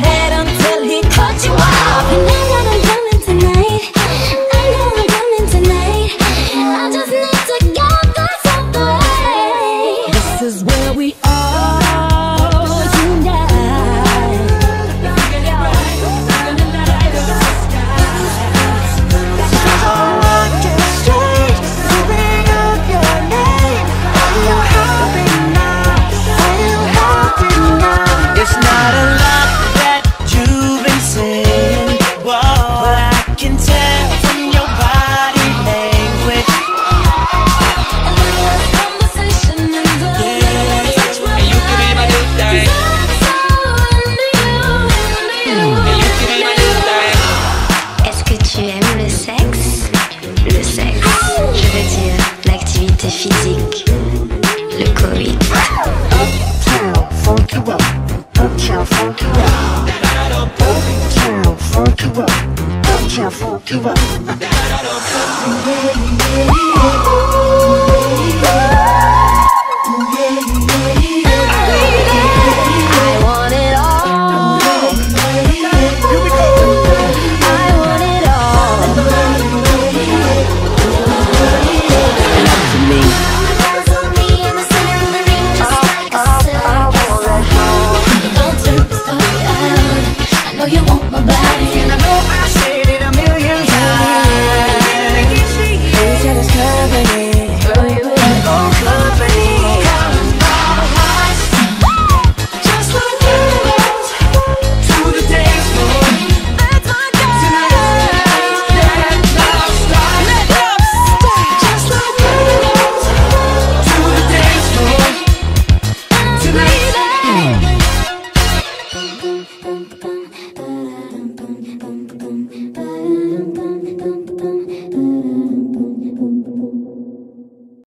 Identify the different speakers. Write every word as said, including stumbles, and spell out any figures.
Speaker 1: head until he cut you off. And I know I'm coming tonight, I know I'm coming tonight. I just need to get this out the way. This is where we are tonight.
Speaker 2: I'm walking straight, moving up your name. Are you happy now? Are you happy now?
Speaker 3: It's not a lot that you've been saying, whoa, but I can tell from your body language.
Speaker 1: And then there's conversation and the
Speaker 3: Yeah,
Speaker 1: touch my
Speaker 3: and you can be my new thing.
Speaker 1: I'm so into you, into you,
Speaker 3: And you can be my new thing.
Speaker 4: Est-ce que tu aimes le sexe? Le sexe, je veux dire l'activité physique, le coït.
Speaker 2: Uptown, funk you up. Uptown, funk you up. Uptown, funk you up. Uptown, funk you up.